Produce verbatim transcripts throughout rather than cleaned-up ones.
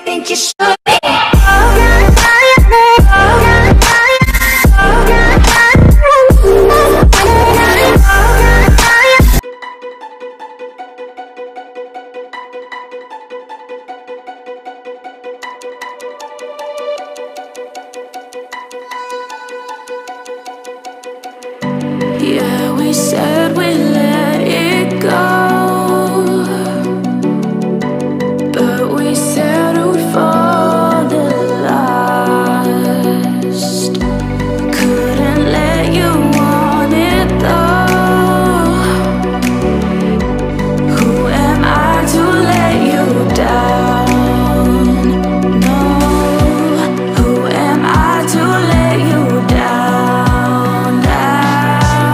think you should be. Yeah, we said we let it go, but we settled for the last. Couldn't let you want it though. Who am I to let you down? No, who am I to let you down? Down,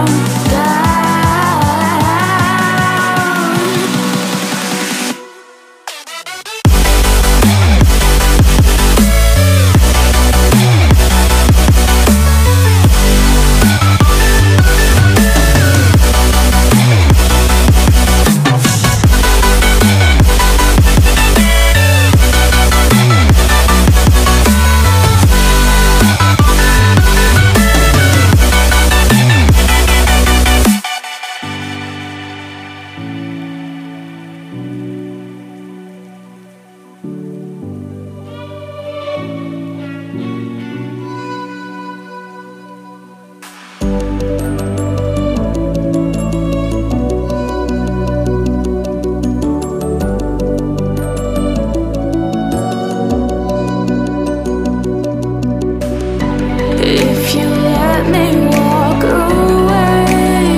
if you let me walk away,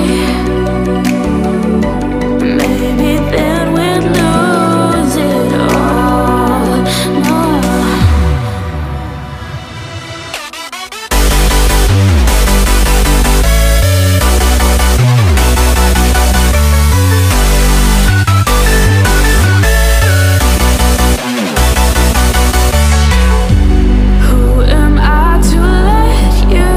maybe then we'd lose it all. No. Who am I to let you,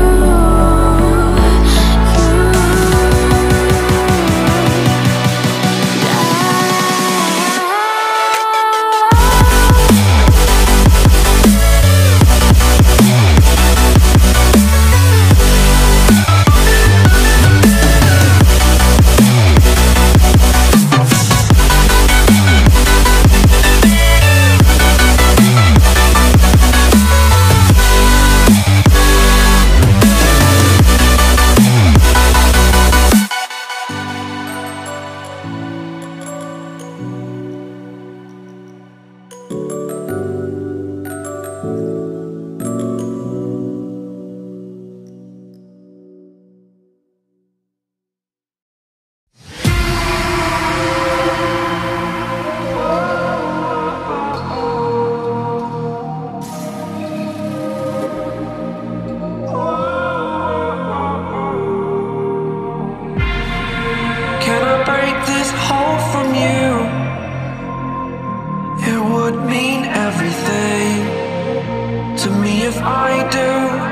Can I break this hold from you? It would mean everything to me if I do.